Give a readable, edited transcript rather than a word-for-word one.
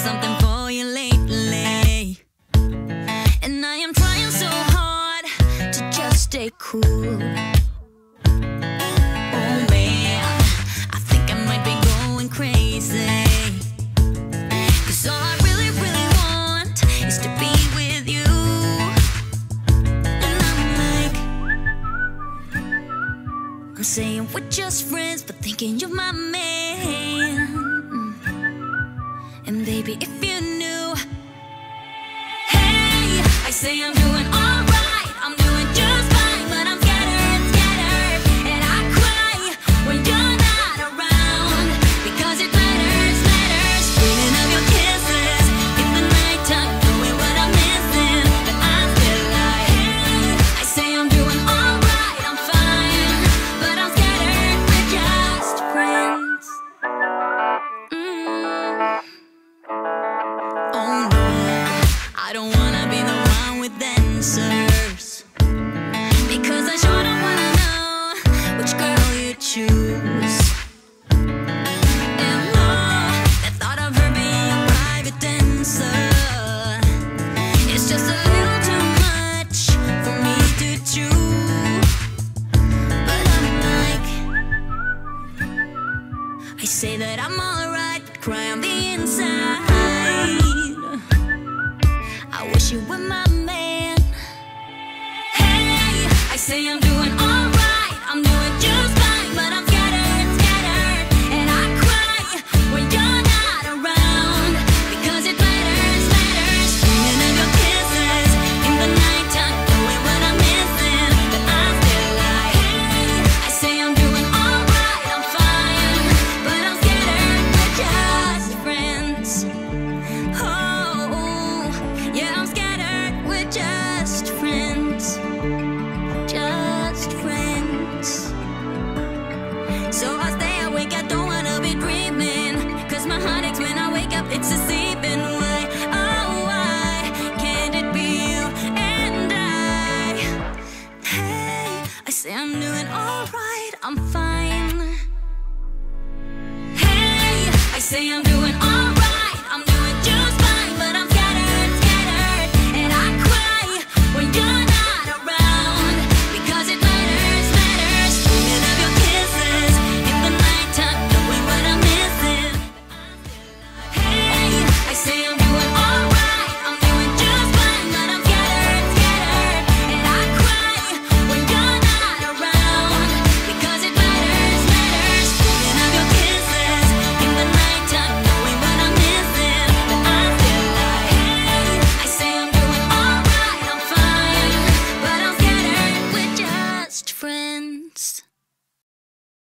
something for you lately, and I am trying so hard to just stay cool. Oh man, I think I might be going crazy, 'cause all I really, really want is to be with you. And I'm like, I'm saying we're just friends, but thinking you're my man. And baby, if you knew, hey, I say I'm doing alright, I'm doing just fine, but I'm scattered, scattered, and I cry when you're not around, because it matters, matters. Feeling of your kisses in the nighttime, knowing what I'm missing, but I feel like, hey, I say I'm doing alright, I'm fine, but I'm scattered, we're just friends. Oh no, I don't wanna be the one with answers, because I sure don't wanna know which girl you choose. And oh, the thought of her being a private dancer, it's just a little too much for me to chew. But I'm like, I say that I'm alright, but cry on the inside. I wish you were my man. Hey, I say I'm doing alright, I'm doing just fine, but I'm scattered, scattered, and I cry when you're not around, because it matters, matters. Dreaming of your kisses in the nighttime, knowing what I'm missing, but I feel like, hey, I say I'm doing alright, I'm fine, but I'm scattered, we're just friends. Oh, yeah, I'm scattered, we're just friends. Just friends. So I stay awake, I don't wanna be dreaming, 'cause my heart aches when I wake up, it's deceiving. Why, oh why can't it be you and I? Hey, I say I'm doing alright, I'm fine. Hey, I say I'm doing